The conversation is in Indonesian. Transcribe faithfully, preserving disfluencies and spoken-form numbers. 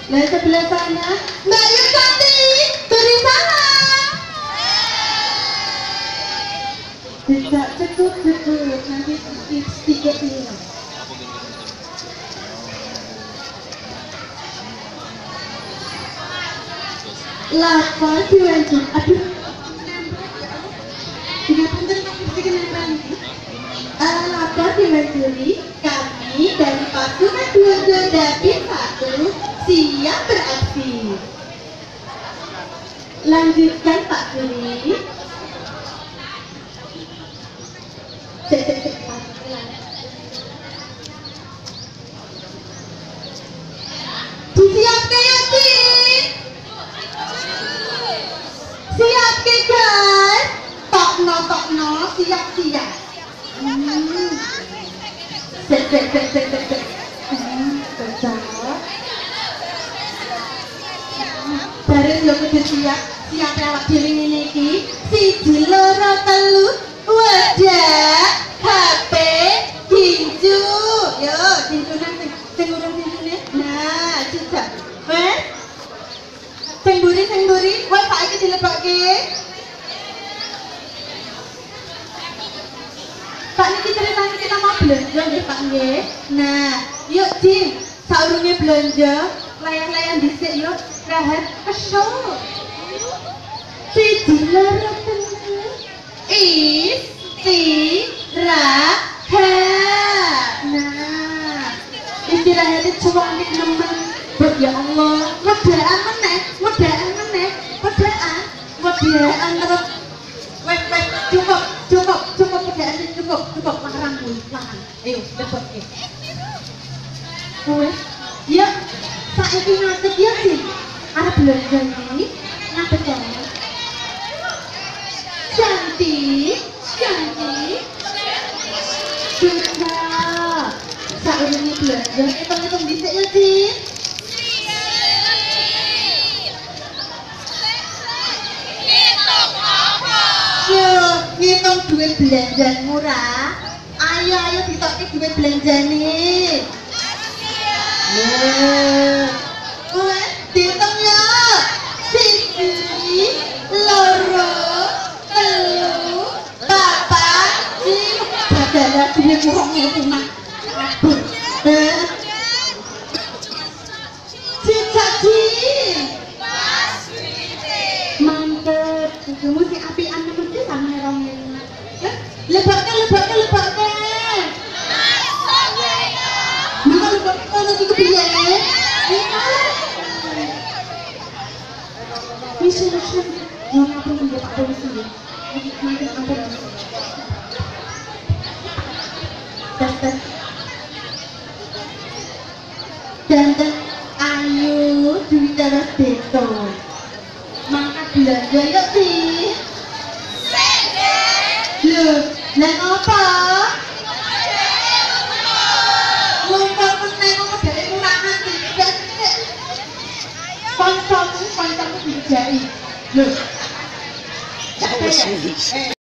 Nah sebelah sana Mbak Yusanti beri salam. Tidak cukup cukup nanti sedikit hilang. Lapor diwanjur. Aduh. Tidak penting aku sedikit nempel. Lapor diwanjuri kami dari pasukan dua puluh dua David satu siap beraksi. Lanjutkan Pak Suri. Cek cek cek. Disiapkan ya Cik. Siap ke guys. Tokno tokno siap siap. Hmm. Cek cek cek cek cek cek. Hmm, betul. Baris yo kudu siap, siap awak dhewe ngene iki. Siji loro telu, wadah, H P, tinju. Yo, tinjunan sing sing urung tinjune. Nah, cicak. Wes. Sing mburi sing mburi, wes saiki dilebokke. Pak niki ceritanya kita mau belanja nggih Pak nggih. Nah, yuk Jin, saurunge belanja, layang-layang dhisik yuk. Rahat kesel siji loro telu istirahat. Nah istirahatnya cuma nih nemen buat ya Allah wedaan meneh wedaan meneh wedaan wedaan terus wes wes cukup cukup cukup wedaan cukup cukup larang kuwi larang ayo lepet iki wes ya saiki ngadeg ya sih ada belanja ini, ngapa jangan? Cantik, cantik, suka. Saat ini belanja, hitung-hitung bisa ya sih? Hitung apa? Yuk, hitung duit belanja murah. Ayo, ayo hitungin duit belanja nih. Nah, dihitung ya. Siji, loro, telu, papat, lima. Badala duit kurang ngepuna. Aduh. Cicak Jin. Mantep. Kamu si apian mesti sama orangnya. Lebaknya, lebaknya, lebaknya. Maka lebaknya kalau nanti kebiayaan. Bisa bisa jangan apa menjadi Pak Polisi ya. Nanti apa? Tes tes. Dan dan ayo bicara betul. Maka belanja yuk sih. Loh, dan apa? Lumpur menengok dari murahan tidak. Konsolmu, konsolmu dijari. Loh,